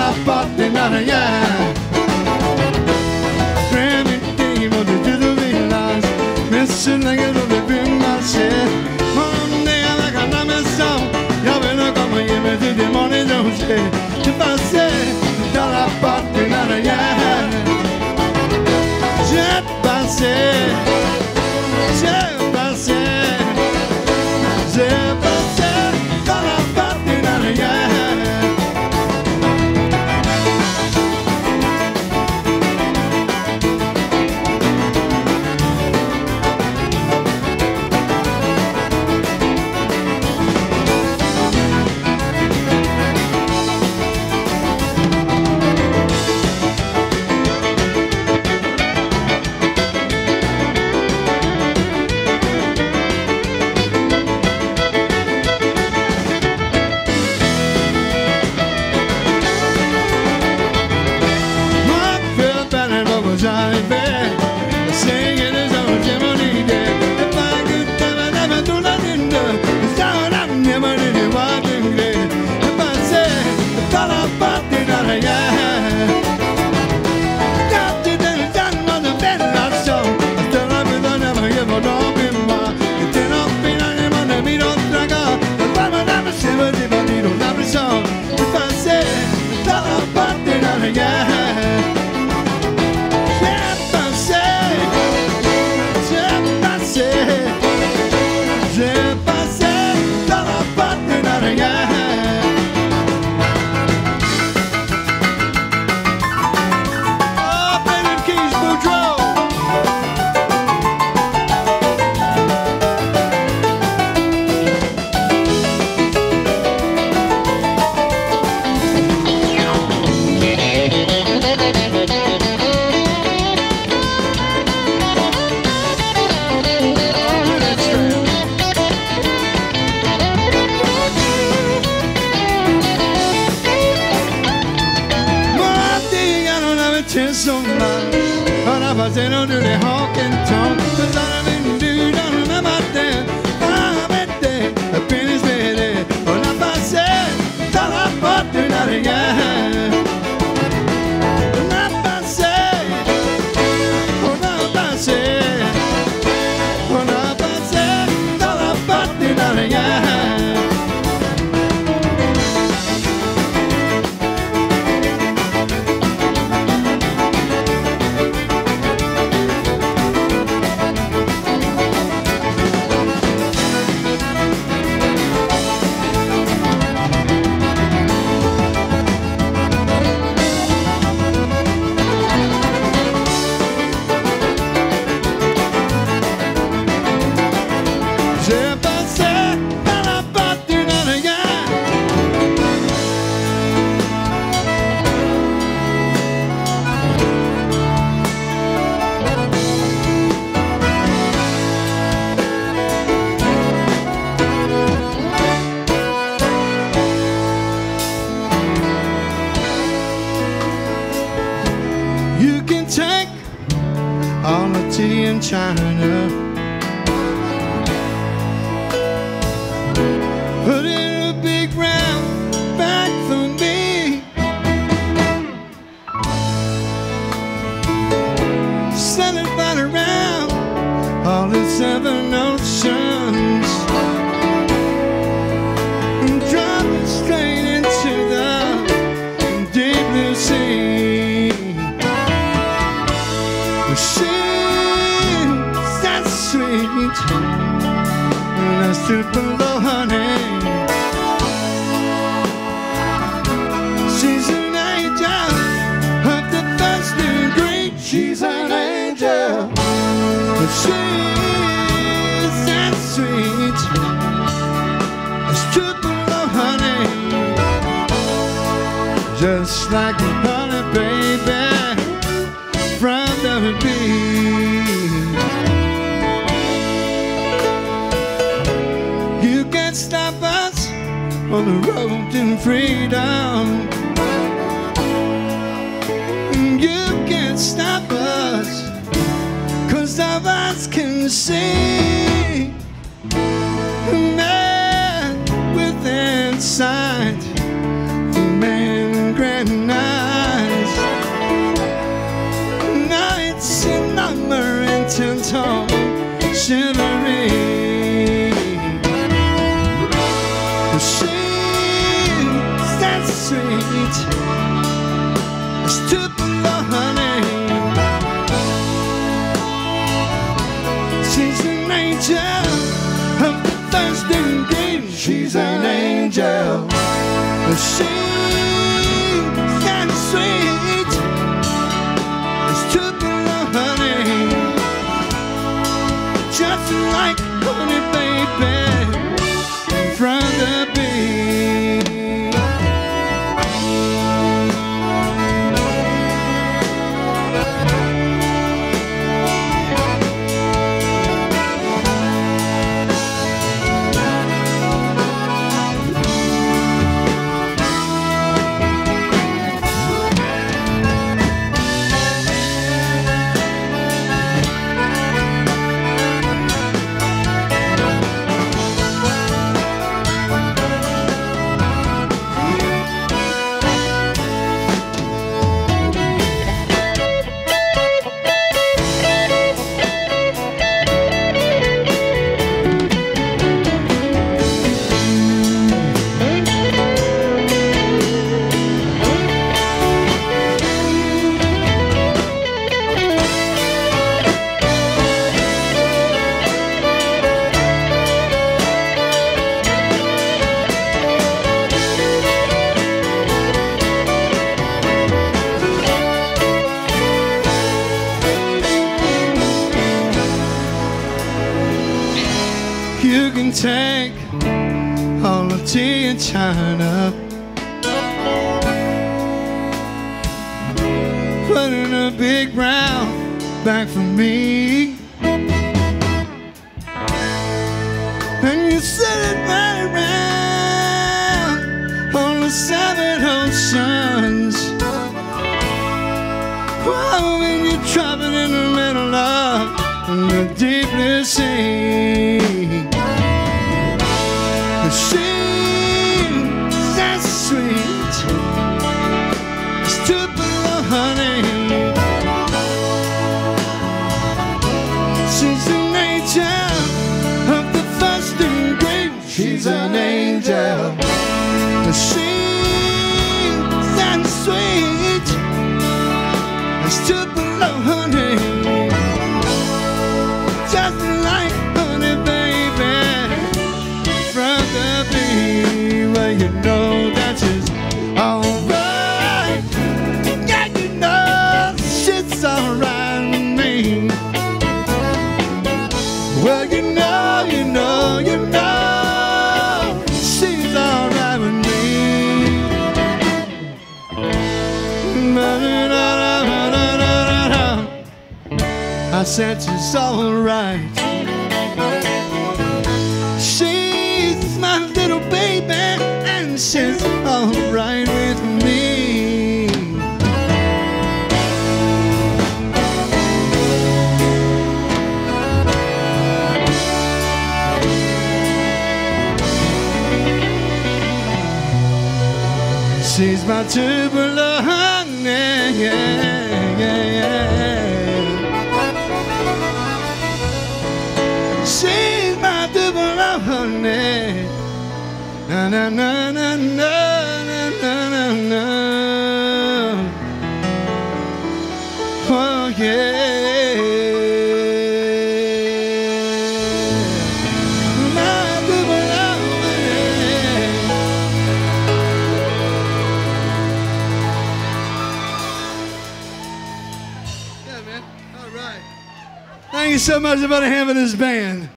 dalla parte nara Primitivo di tutto village Messi nega dove prima c'è Monday alla canna messa Io vedo come io vedo di money non c'è Ti passi dalla parte nara Je passé dans la partie d'arrière They don't do the honk and tonk Cause I didn't do none of my damn I bet they finish ready When I pass it Tell I fought to not again When I pass it When I pass it When I pass it Tell I fought to not again in China Put in a big round bag for me Send it right around all the 7 oceans And drop it straight into the deep blue sea Sweet, and I stood below her name. She's an angel of the first degree. She's an angel, but she's that sweet. I stood below her name, just like a honey baby from the bee. Stop us on the road to freedom. You can't stop us, 'cause our eyes can see the man within sight, the man in granite. sweet. It's Tupelo honey. She's an angel of the thirsty green. She's an angel. She's kind of sweet. It's Tupelo honey. Just like honey, baby, from the bee. You can take all the tea in China, put in a big brown bag for me, and you set it right around on the 7 oceans. Wow, when you're traveling in the middle of the deep blue sea. She's that sweet. It's Tupelo honey. She's an angel of the first and great. She's an angel. She's that sweet. It's Tupelo honey. Just like honey, baby, from the bee. Well, you know that she's alright. Yeah, you know she's alright with me. Well, you know, she's alright with me. I said she's alright. She's my little baby, and she's alright with me. She's my Tupelo honey, yeah, yeah, yeah. She's my Tupelo honey. Na na na na na na na na. Oh yeah. My Tupelo honey. Yeah, man. All right. Thank you so much for having this band.